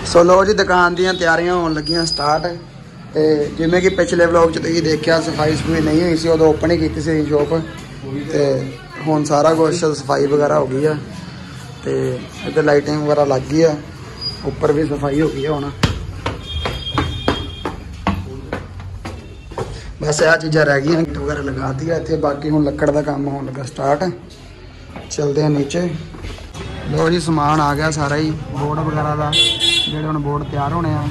सो लो जी दुकान दी तैयारियां होने लगियां स्टार्ट। तो जिमें कि पिछले व्लॉग च तुसीं देखिया सफाई सफूई नहीं हुई सी, उदों ओपन ही की सी शॉप। तो हुण सारा कुछ सफाई वगैरह हो गई है। तो इधर लाइटिंग वगैरह लग गई है, ऊपर भी सफाई हो गई है। हुण बस यह चीज़ा रह गई वगैरह लगा दी है इतने, बाकी हुण लक्कड़ का काम होने लगा स्टार्ट। चलते हैं नीचे। लो जी समान आ गया सारा ही बोर्ड वगैरह का, जोड़े हम बोर्ड तैयार होने हैं।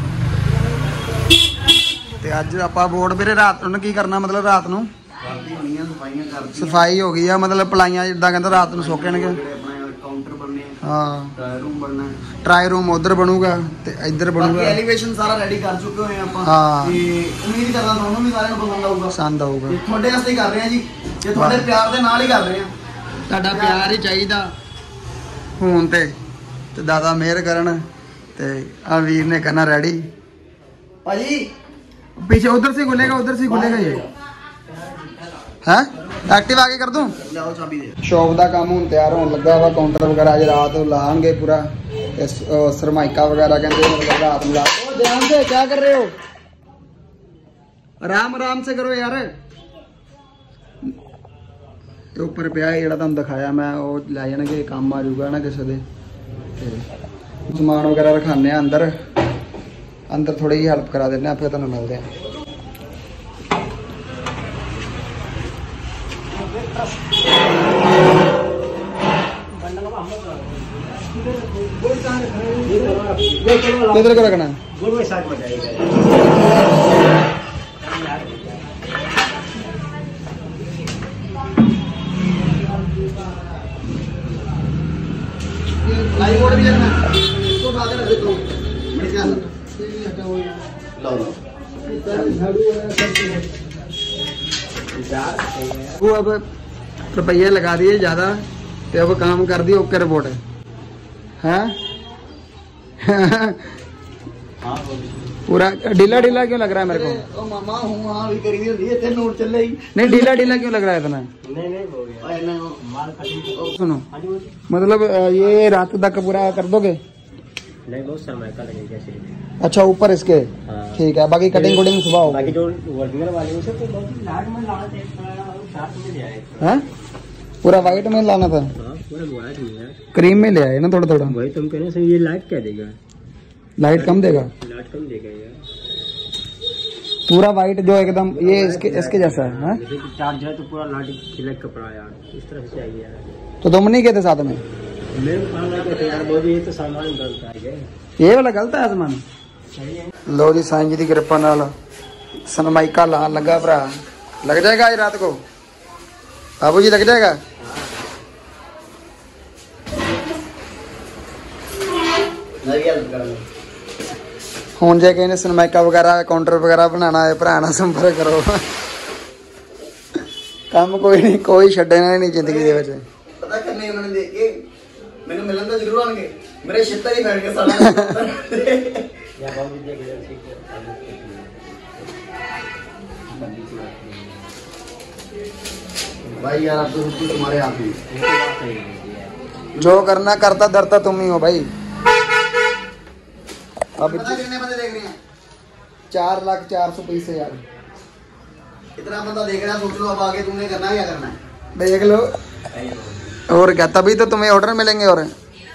तो अज आप बोर्ड फिर रात को की करना, मतलब रात को सफाई हो गई है, मतलब पलाइयां जिदा कहते रात को सोकणगे। हाँ ट्राई रूम उधर बनूगा तो इधर बनूगा। एलिवेशन सारा रेडी कर चुके हैं आप। हाँ उम्मीद करदा ਤੁਹਾਨੂੰ भी सारे पसंद आऊगा। पसंद आऊगा। ਤੁਹਾਡੇ ਵਾਸਤੇ ही कर रहे हैं जी, ये ਤੁਹਾਡੇ प्यार ਦੇ ਨਾਲ ही कर रहे हैं। ਤੁਹਾਡਾ प्यार ही चाहिए ਹੁਣ ਤੇ दादा मेहर करन। ते आ वीर ने करना रेडी। भाजी पीछे उधर से खुलेगा, उधर से खुलेगा ये है। एक्टिव आगे कर दूं। शॉप का काम हूँ तैयार होने लगा वा। काउंटर वगैरह अज रात लाएंगे पूरा। सरमाइका वगैरह कहते मतलब रात में ला। ध्यान से क्या कर रहे हो, आराम आराम से करो यार। ऊपर पिया जो तुम दिखाया मैं, वो लै जाने काम आ जाऊगा ना किसी के। समान वगैरह रखाने अंदर, अंदर थोड़ी जी हेल्प करा देने, फिर तुम मिलते हैं। किधर को रखना है? लाइव बोर्ड भी रखना है, इसको उठा के रख देता हूँ। वो अब रुपये लगा दिए ज़्यादा, तो अब काम कर दिए ओके रिपोर्ट है। पूरा ढीला ढीला क्यों लग रहा है मेरे को? मामा हूँ हाँ भी करी होती है, नोट चल रही। नहीं ढीला ढीला क्यों लग रहा है इतना? सुनो मतलब ये रात तक पूरा कर दोगे? नहीं बहुत समय का लगेगा। अच्छा ऊपर इसके ठीक है, बाकी कटिंग कुटिंग सुबह होगी। बाकी जो ओरिजिनल वाले उसे तो बहुत लाइट में लाना था, साथ में ले आए। हैं पूरा वाइट में लाना था? हां पूरा वाइट में है, क्रीम में ले आए ना थोड़ा थोड़ा। वही तुम कहने से ये लाइट क्या देगा? लाइट कम देगा? लाइट कम देगा यार। पूरा वाइट जो एकदम ये इसके जैसा है। हैं चार्ज है तो पूरा लाइट खिलक कपड़ा यार, इस तरह से चाहिए यार। तो तुम नहीं कहते साथ में? मैं कहना कि यार बहुत ये तो सामान गलत आ गया, ये वाला गलत है सामान। लो जी साईं जी की कृपा नाल सनमाइका लान लगा भरा। लग जाएगा आज रात को बाबू जी, लग जाएगा। ਹੁਣ ਜੇ ਕਿਸੇ ਨੇ ਸਨਮਾइका वगैरह काउंटर वगैरह बनाना है भरा नाल संपर्क करो। काम कोई नहीं, कोई छड्डना नहीं जिंदगी दे विच। पता करने उन्होंने देख के मैंने मिलन तो जरूर आएंगे, मेरे शित्तर ही बैठ के साला। भाई यार अब तो तुम्हारे हाथ में, जो करना करता डरता तुम ही हो भाई। अब कितने बंदे देख रहे हैं? 4,04,000 यार, इतना बंदा देख रहा है, सोच लो अब आगे तुमने करना है क्या करना है। देख लो और क्या, तभी तो तुम्हें ऑर्डर मिलेंगे। और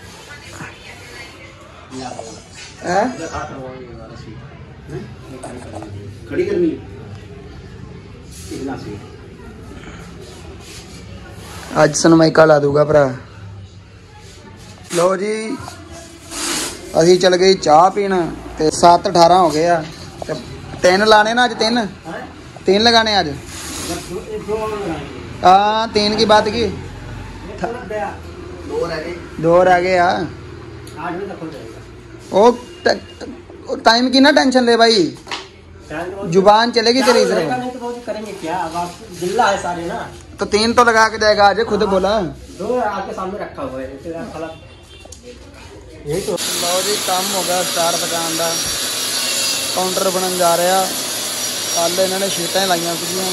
खड़ी करनी आज सनमाइका ला दूंगा भरा। लो जी असी चल गई चाह पीन, 7:18 हो गए। 3 लाने ना अज, 3 लगाने अज। हाँ 3 की बात की, 2 रह गए यार। ओ टाइम की ना टेंशन ले भाई, जुबान चलेगी तेरी सिर्फ। करेंगे क्या, अब आप जिल्ला है सारे ना, तो 3 तो लगा के जाएगा आज, खुद बोला। 2 आपके सामने रखा हुआ है। यही तो लो जी काम हो गया स्टार दुकान का। काउंटर बनन जा रहा। कल इन्होंने शीटां लाइया सीगियां,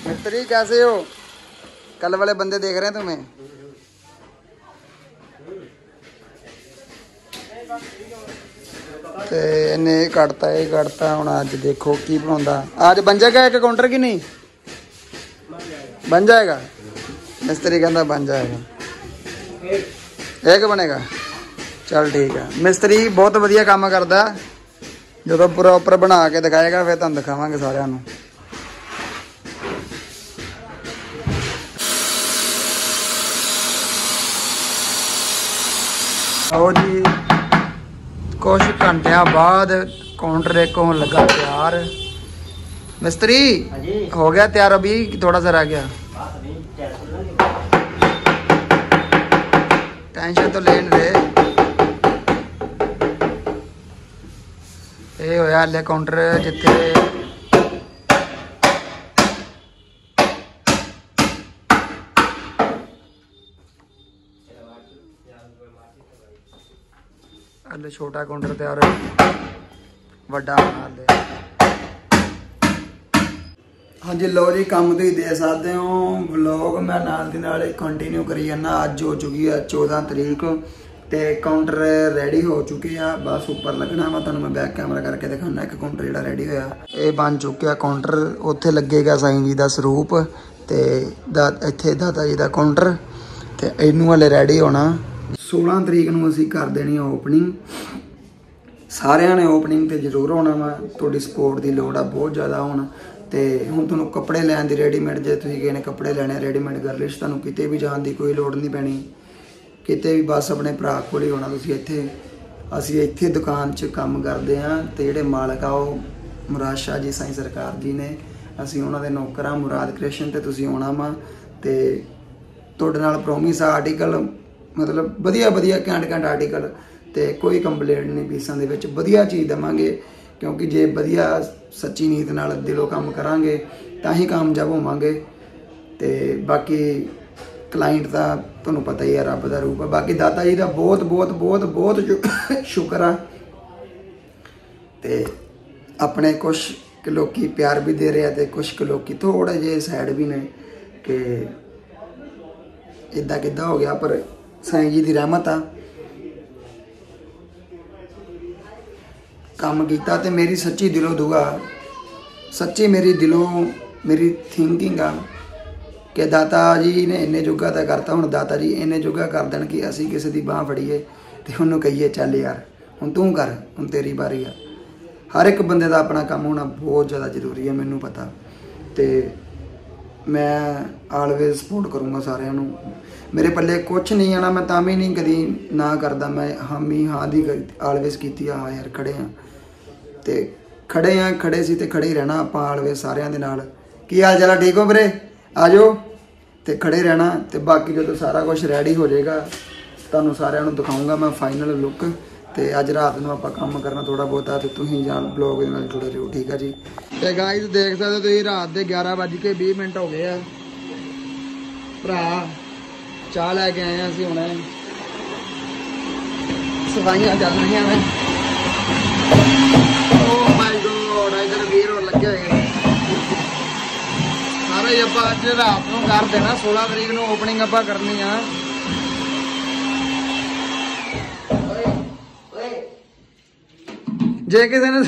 मिस्त्री कैसे हो? कल वाले बंदे देख रहे हैं तुम्हें। ते इन्हें कटता हुण अज देखो की बनाउंदा। आज बन जाएगा एक काउंटर की नहीं बन जाएगा? मिस्त्री कहता बन जाएगा, एक बनेगा। चल ठीक है। मिस्त्री बहुत वधिया काम करदा, जो प्रॉपर बना के दिखाएगा फिर तुहानूं दिखावांगे सारिਆਂ ਨੂੰ। आओ जी कुछ घंटिया बाद काउंटर एक होने लगा तैयार। मिस्त्री हो गया तैयार, अभी थोड़ा सा रह गया। टेंशन तो लेन दे। ये होया हले काउंटर जिथे हले छोटा काउंटर तैयार है, वड्डा हाले। हाँ जी लो जी, काम तुम दे सकते हो। व्लॉग मैं नाल दी नाल कंटिन्यू करी जाना। अज हो चुकी है 14 तरीक ते काउंटर रेडी हो चुके हैं, बस उपर लगना। मैं तुहानूं मैं बैक कैमरा करके दिखाना। एक काउंटर जिहड़ा रेडी होया ये बन चुकिया काउंटर। उत्थे लगेगा साईं जी दा स्वरूप ते इत्थे दाता जी दा काउंटर ते इनू हले रेडी होना। 16 तरीक नूं असीं कर देनी ओपनिंग। सारिਆਂ ने ओपनिंग ते जरूर होना वा, तुहाडी सपोर्ट दी लोड़ आ बहुत ज़्यादा हुण। ते हुण तुहानूं कपड़े लैण दी रेडीमेड, जे तुसीं किसे ने कपड़े लैणे रेडीमेड गर्लिश, तुहानूं किते भी जाण दी कोई लोड़ नहीं पैनी, किते भी बस अपने भरा कोल ही होना। तुसीं इत्थे असीं इत्थे दुकान 'च काम करदे हां ते जिहड़े मालक आ ओह मुराद शाह जी साईं सरकार जी ने। असीं उन्हां दे नौकर हां मुराद क्रिएशन ते तुसीं आउणा वा ते तुहाडे नाल प्रोमिस आ आर्टिकल मतलब वधिया वधिया घैंट आर्टिकल ते कोई कंप्लेंट नहीं। पीसां दे विच वधिया चीज़ देवांगे, क्योंकि जे वधिया सच्ची नीत नाल दिलों काम करांगे तां ही कामयाब होवांगे। ते बाकी क्लाइंट दा तुहानूं पता ही है रब दा रूप है। बाकी दाता जी दा बहुत बहुत बहुत बहुत शुक्र आ। ते अपने कुछ लोग प्यार भी दे रहे हैं ते कुछ लोग थोड़े जे सैड भी ने कि इदा किदा हो गया, पर साईं जी की रहमत आ। काम किया तो मेरी सच्ची दिलों दुआ, सच्ची मेरी दिलों मेरी थिंकिंग आ कि दाता जी ने इन्ने जुगा तो करता। हुण दाता जी इन्ने जुगा कर देन कि असीं किसी की बांह फड़ीए तो उन्होंने कहीए चल यार हुण तू कर, हुण तेरी बारी आ। हर एक बंदे का अपना काम होना बहुत ज़्यादा जरूरी है, मैनू पता। तो मैं आलवेज सपोर्ट करूँगा सारिਆਂ ਨੂੰ। मेरे पल्ले कुछ नहीं आना, मैं तां भी नहीं कदी ना करदा। मैं हामी हाँ दी आलवेज कीती। हाँ यार खड़े हाँ तो खड़े हाँ, खड़े सी तो खड़े ही रहना आपां आलवेज सारिਆਂ दे नाल। की हाल चाल ठीक हो वीरे? आ जाओ तो खड़े रहना। तो बाकी जो सारा कुछ रेडी हो जाएगा तुहानूं सारिਆਂ ਨੂੰ दिखाऊँगा मैं फाइनल लुक। तो अज रात को आप काम करना थोड़ा बहुता, तो तुम जान ब्लॉग में जुड़े रहो, ठीक है जी। तो गाइस देख सकते हो तुम रात के 11:20 हो गए हैं। भरा चाह लैके आए असीं हुणे, सफाइयां चल रही हैं। ओह माय गॉड इधर वीर होर लगे हुए सारे। आपां अज रात को कर देना, 16 तरीक को ओपनिंग आपां करनी आ। जे किसी ने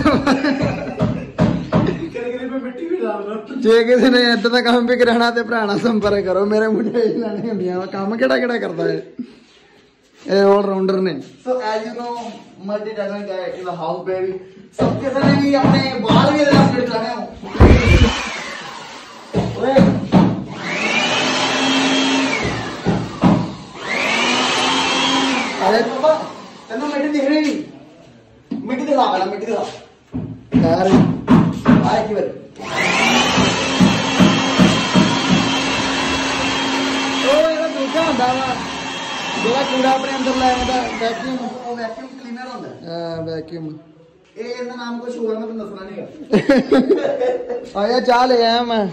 इदा का काम भी कराना तो भरा संपर्क करो, मेरे मुंडे लैने होंदियां। काम केड़ा केड़ा करता है ये ऑलराउंडर ने। So as you know multi talent guy in the house baby. सब किसी ने भी अपने बाल भी अपडेट लाने हो। ओए अरे बाबा तेनू मिट्टी दिख रही नहीं? मिट्टी दिखा, पहला मिट्टी दिखा यार। आए की बार दूजा होंदा वा जेड़ा कूड़ा अपने अंदर लैने दा वैक्यूम। वैक्यूम क्लीनर होंदा है। वैक्यूम ए इसदा नाम कुछ होगा, मैं तुहानूं दसना नहीं है। आया चाह ले आया मैं।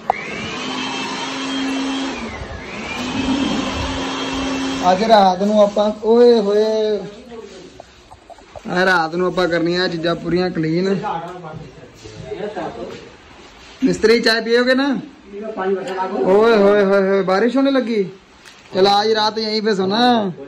अज रात नूं आपां ओए होए रात नूं आपां करनियां चीज़ां पूरियां क्लीन। मिस्त्री चाय पियोगे ना? पानी बचा लागो। ओए होए होए होए बारिश होने लगी। चल आज रात यहीं पे सोना।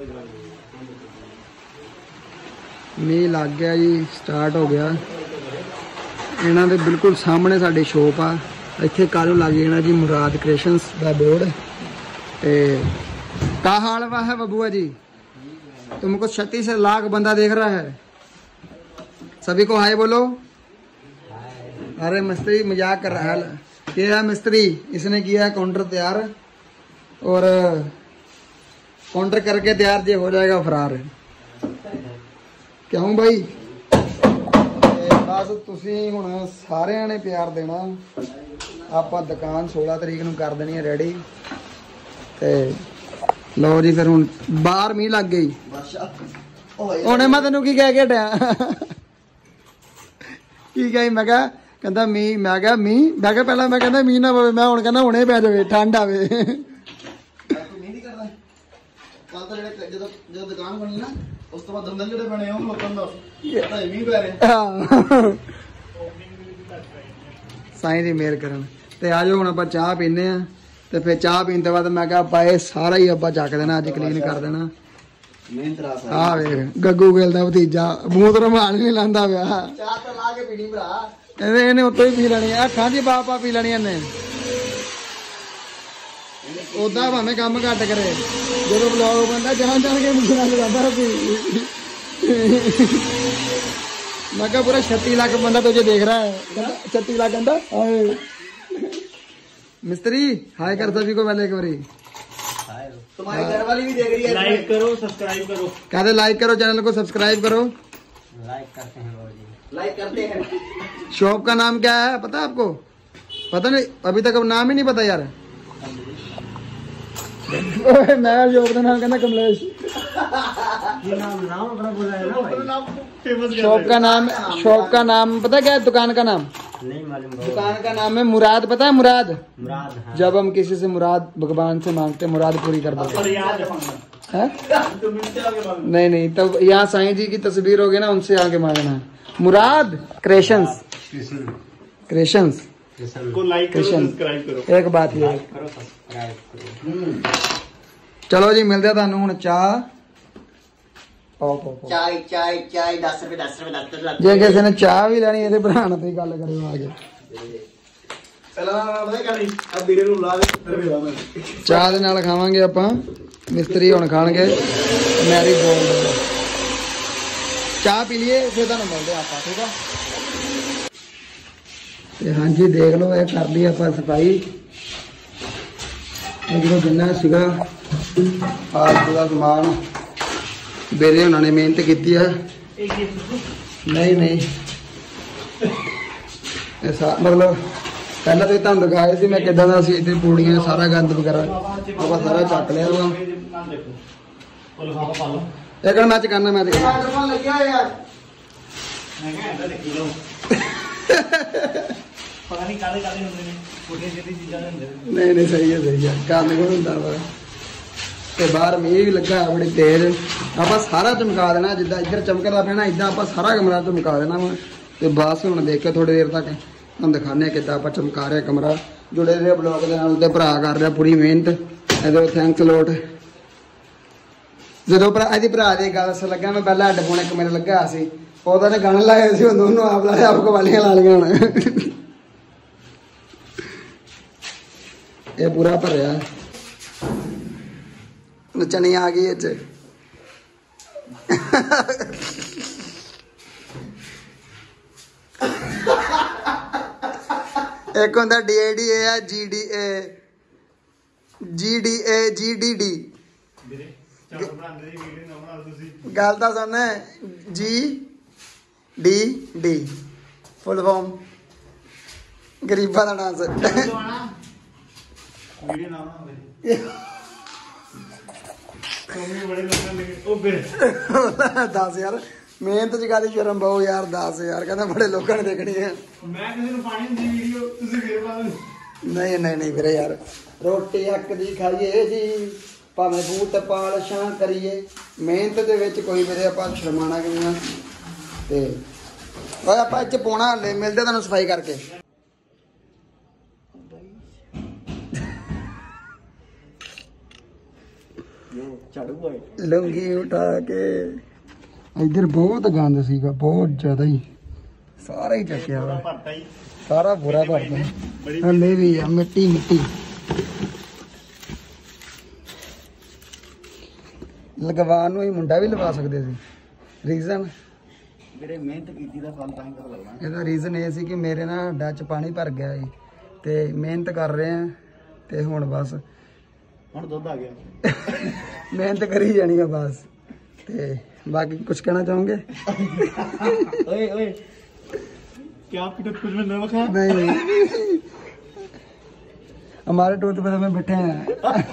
मीह लग गया जी, स्टार्ट हो गया। इन्हां दे बिल्कुल सामने साडी शॉप आ। इत्थे कालू लग जाना जी मुराद क्रिएशंस दा बोर्ड। ते का हाल है बबुआ जी? तुमको 36 लाख बंदा देख रहा है। सभी को हाय बोलो। अरे मिस्त्री मजाक कर रहा है। ये है मिस्त्री, इसने किया है काउंटर तैयार और काउंटर करके तैयार जे हो जाएगा फरार। क्यों भाई? बस तुसी हुण सारिਆਂ ने प्यार देना। ਆਪਾਂ दुकान 16 तरीक ਨੂੰ कर देनी है रेडी। ते लो जी फिर हुण बाहर मीह लग गई। हुणे मैं तेनू की कह के हटिया? की कही मैं कहा कहंदा मीह। मैं कहा मीह? मैं कहा पहला मैं कहंदा मीह ना पवे। मैं हुण कहंदा हुणे पै जावे ठंड आवे। ਕੱਲ ਤਾਂ ਜਿਹੜੇ ਜਦੋਂ ਦੁਕਾਨ ਬਣੀ ਨਾ ਉਸ ਤੋਂ ਬਾਅਦ ਦੰਦਲ ਜਿਹੜੇ ਬਣੇ ਉਹ ਲੋਕਾਂ ਦਾ ਪਤਾ ਹੀ ਨਹੀਂ ਪੈ ਰਿਹਾ। ਸਾਈਂ ਦੀ ਮਿਹਰ ਕਰਨ ਤੇ ਆਜੋ ਹੁਣ ਆਪਾਂ ਚਾਹ ਪੀਨੇ ਆ ਤੇ ਫਿਰ ਚਾਹ ਪੀਣ ਤੋਂ ਬਾਅਦ ਮੈਂ ਕਿਹਾ ਆਪਾਂ ਇਹ ਸਾਰਾ ਹੀ ਆਪਾਂ ਚੱਕ ਦੇਣਾ, ਅੱਜ ਕਲੀਨ ਕਰ ਦੇਣਾ। ਮਿਹਨਤ ਰਾਸ ਆ ਵੇਖ ਗੱਗੂ ਗਿੱਲ ਦਾ ਭਤੀਜਾ ਮੂੰਹ ਤੋਂ ਰੁਮਾਲ ਨਹੀਂ ਲਾਂਦਾ ਪਿਆ। ਚਾਹ ਤਾਂ ਲਾ ਕੇ ਪੀਣੀ ਭਰਾ। ਇਹਨੇ ਉੱਤੋਂ ਹੀ ਪੀ ਲੈਣੀ ਆ, ਅੱਖਾਂ 'ਚ ਹੀ ਪਾ ਪੀ ਲੈਣੀ ਇਹਨੇ। ਉਦਾਂ ਭਾਵੇਂ ਕੰਮ ਘੱਟ ਕਰੇ, ਜਦੋਂ ਬਲੌਗ ਬੰਦਾ ਜਾਣ ਜਾਣ ਕੇ ਮੁੰਡਾ ਲਗਾਉਂਦਾ ਸੀ। मैं क्या पूरा 36 लाख बंदा तुझे देख रहा है। 36 लाख बंदा। मिस्त्री हाय कर सभी को पहले एक बारी। तुम्हारी घर वाली भी देख रही है। लाइक करो, सब्सक्राइब करो। कहते लाइक करो, चैनल को सब्सक्राइब करो। लाइक करते हैं बाबूजी। लाइक करते हैं। शॉप का नाम क्या है पता है आपको? पता नहीं अभी तक, अब नाम ही नहीं पता यार। मैं शॉप का नाम कहना कमलेश। ये नाम अपना बोला है ना भाई। शॉप का नाम पता क्या है? दुकान का नाम नहीं मालूम। दुकान का नाम है मुराद। पता है मुराद? मुराद। हाँ। जब हम किसी से मुराद भगवान से मांगते मुराद पूरी कर देते हैं। नहीं नहीं, तब यहाँ साईं जी की तस्वीर होगी ना, उनसे आगे मांगना है। मुराद क्रिएशंस। क्रिएशंस को लाइक करो, सब्सक्राइब करो। एक बात ये करो, सब्सक्राइब करो। चलो जी मिलते हैं तुहानू हुण चाह। पाओ पाओ पाओ। चाय चाय चाय 10 रुपए 10 रुपए 10 रुपए। जे किसी ने चाह भी लेनी है भरा ते गल करो आगे। ਪਹਿਲਾਂ ਪਤਾ ਕਰਨੀ ਆ ਵੀਰੇ ਨੂੰ ਲਾ ਦੇ ਫਿਰ ਵੇਲਾ ਮੈਂ ਚਾਹ ਦੇ ਨਾਲ ਖਾਵਾਂਗੇ ਆਪਾਂ। ਮਿਸਤਰੀ ਹੁਣ ਖਾਣਗੇ ਮੈਰੀ ਗੋਲਡ। ਚਾਹ ਪੀ ਲਈਏ ਫਿਰ ਤੁਹਾਨੂੰ ਮਿਲਦੇ ਆਪਾਂ, ਠੀਕ ਆ? ਤੇ ਹਾਂਜੀ ਦੇਖ ਲਓ ਇਹ ਕਰ ਲਈ ਆਪਾਂ ਸਫਾਈ। ਇਹ ਜਿਹੜਾ ਜਿੰਨਾ ਸੀਗਾ ਫਾਲਤੂ ਦਾ ਸਮਾਨ ਵੀਰੇ ਉਹਨਾਂ ਨੇ ਮਿਹਨਤ ਕੀਤੀ ਆ। ਨਹੀਂ ਨਹੀਂ ਇਹ मतलब ਪਹਿਲਾਂ ਤੇ ਤੁਹਾਨੂੰ ਦਿਖਾਇਆ ਸੀ ਮੈਂ ਕਿੱਦਾਂ ਦਾ ਸੀ। ਇੱਥੇ ਪੂੜੀਆਂ ਸਾਰਾ ਗੰਦ ਵਗੈਰਾ ਆਪਾਂ ਸਾਰਾ ਚੱਕ ਲਿਆ ਵਾ। ਇਹ ਕਰ ਮੈਚ ਕਰਨਾ, ਮੈਚ ਕਰਨਾ। ਆਰਡਰ ਲੱਗਿਆ ਯਾਰ। ਮੈਂ ਕਹਿੰਦਾ ਦੇਖੀ ਲਓ। ਪਤਾ ਨਹੀਂ ਕਾਲੇ ਕਾਲੇ ਹੁੰਦੇ ਨੇ, ਛੋਟੀਆਂ ਛੋਟੀਆਂ ਚੀਜ਼ਾਂ ਹੁੰਦੇ ਨੇ। ਨਹੀਂ ਨਹੀਂ ਸਹੀ ਹੈ ਗੰਦ ਕੋਲ ਹੁੰਦਾ ਵਾ। ਤੇ ਬਾਹਰ ਮੀਂਹ ਵੀ ਲੱਗਾ ਬੜੀ ਤੇਜ਼। ਆਪਾਂ ਸਾਰਾ ਚਮਕਾ ਦੇਣਾ, ਜਿੱਦਾਂ ਇੱਧਰ ਚਮਕਦਾ ਪਿਆ ਨਾ ਇਦਾਂ ਆਪਾਂ ਸਾਰਾ ਕਮਰਾ ਚਮਕਾ ਦੇਣਾ ਵਾ। ਤੇ ਬਸ ਹੁਣ ਦੇਖ ਕੇ ਥੋੜੀ ਦੇਰ ਤੱਕ ਤੁਹਾਨੂੰ ਦਿਖਾਉਂਦੇ ਹਾਂ ਕਿੱਦਾਂ ਆਪਾਂ ਚਮਕਾ ਰਹੇ ਕਮਰਾ। ਜੁੜੇ ਰਹੇ ਬਲੌਗ ਦੇ ਨਾਲ। ਤੇ ਭਰਾ ਕਰ ਰਿਹਾ ਪੂਰੀ ਮਿਹਨਤ। ਇਹਦੇ ਥੈਂਕਸ ਲੋਟ। ਜਦੋਂ ਭਰਾ ਇਹਦੀ ਭਰਾ ਦੀ ਗੱਲ ਦੱਸਣ ਲੱਗਾ, ਮੈਂ ਪਹਿਲਾਂ ਹੈੱਡਫੋਨ ਇੱਕ ਮੇਰੇ ਲੱਗਾ ਸੀ, ਉਹਦਾ ਨੇ ਗਾਣੇ ਲਾਏ ਸੀ, ਹੁਣ ਦੋਨੋਂ ਆਪ ਲਾਏ, ਆਪ ਕਵਾਲੀਆਂ ਲਾ ਲਈਆਂ ਹੁਣ। ਇਹ ਪੂਰਾ ਭਰਿਆ ਨੱਚਣੀ ਆ ਗਈ ਇਹ 'ਚ। ਇੱਕ ਹੁੰਦਾ DADA ਆ GDA GDA GDD। ਗੱਲ ਤਾਂ ਸੁਣ। GDD ਫੁੱਲ ਫਾਰਮ ਗਰੀਬਾਂ ਦਾ ਡਾਂਸ। ਵੀਡੀਓ ਨਾ ਬਣਾਉਂਦੇ ਕੋਈ ਬੜੇ ਲੋਕਾਂ ਨੇ ਉਹ ਫਿਰ 10 ਯਾਰ ਮਿਹਨਤ ਚ ਕਾਦੀ ਸ਼ਰਮ ਬਹੁ ਯਾਰ। 10 ਯਾਰ ਕਹਿੰਦਾ ਬੜੇ ਲੋਕਾਂ ਨੇ ਦੇਖਣੀ ਹੈ। ਮੈਂ ਕਿਸੇ ਨੂੰ ਪਾਣੀ ਦੀ ਵੀਡੀਓ ਤੁਸੀਂ ਫੇਰ ਪਾ ਦਿਓ। ਨਹੀਂ ਨਹੀਂ ਨਹੀਂ ਵੀਰੇ ਯਾਰ, ਰੋਟੀ ਹੱਕ ਦੀ ਖਾਈਏ ਜੀ, ਭਾਵੇਂ ਬੂਟ ਪਾਲਸ਼ਾਂ ਕਰੀਏ, ਮਿਹਨਤ ਦੇ ਵਿੱਚ ਕੋਈ ਵੀਰੇ ਆਪਾਂ ਸ਼ਰਮਾਣਾ ਕਿਉਂ ਆ। ਤੇ ਓਏ ਆਪਾਂ ਇੱਥੇ ਪਾਉਣਾ ਹਲੇ, ਮਿਲਦੇ ਤੁਹਾਨੂੰ ਸਫਾਈ ਕਰਕੇ। ਝਾੜੂ ਬੋਏ ਲੁੰਗੀ ਉਠਾ ਕੇ ਇੱਧਰ ਬਹੁਤ ਗੰਦ ਸੀਗਾ, ਬਹੁਤ ਜ਼ਿਆਦਾ ਹੀ, ਸਾਰਾ ਹੀ ਚੱਕਿਆ ਵਾ, ਭਰਤਾ ਹੀ ਸਾਰਾ ਬੁਰਾ ਭਰਦਾ। ਹਲੇ ਵੀ ਆ ਮਿੱਟੀ ਮਿੱਟੀ। ਲਗਵਾਉਣ ਨੂੰ ਹੀ ਮੁੰਡਾ ਵੀ ਲਵਾ ਸਕਦੇ ਸੀ। ਰੀਜ਼ਨ ਵੀਰੇ ਮਿਹਨਤ ਕੀਤੀ ਦਾ ਫਲ ਤਾਂ ਹੀ ਪਤਾ ਲੱਗਣਾ। ਇਹਦਾ ਰੀਜ਼ਨ ਇਹ ਸੀ ਕਿ ਮੇਰੇ ਨਾ ਹੱਡਾਂ 'ਚ ਪਾਣੀ ਭਰ ਗਿਆ ਸੀ ਤੇ ਮਿਹਨਤ ਕਰ ਰਹੇ ਆ ਤੇ ਹੁਣ ਬਸ ਹੁਣ ਦੁੱਧ ਆ ਗਿਆ। ਮਿਹਨਤ ਕਰੀ ਜਾਣੀ ਆ ਬਸ। ਤੇ बाकी कुछ कहना चाहोगे? ओए ओए क्या आपकी टूथपेस्ट में नमक है? नहीं हमारे टूथपेस्ट में बैठे हैं।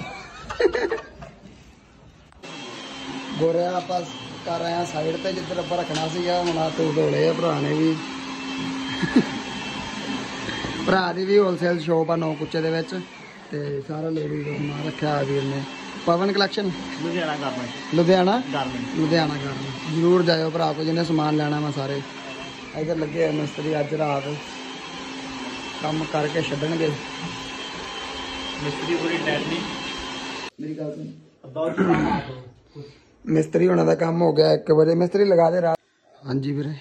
गोरे आप कर रहे हैं साइड पे जिधर आप रखना सीगा हुण आ टूट धोले भरा ने भी। भरा दी भी होलसेल शॉप आ 9 कुचे दे विच ते सारा लेडीज दा समान रखा वीर ने। Pawan collection Ludhiana garment Ludhiana garment जरूर जाओ भरा को जिन्हें समान लेना मैं सारे इधर लगे है मिस्त्री। अज रात काम करके छड्डणगे मिस्त्री पूरी टाइट नहीं। मेरी गल सुन मिस्त्री होने का काम हो गया 1 बजे। मिस्त्री लगा दे रात। हाँ जी वीरे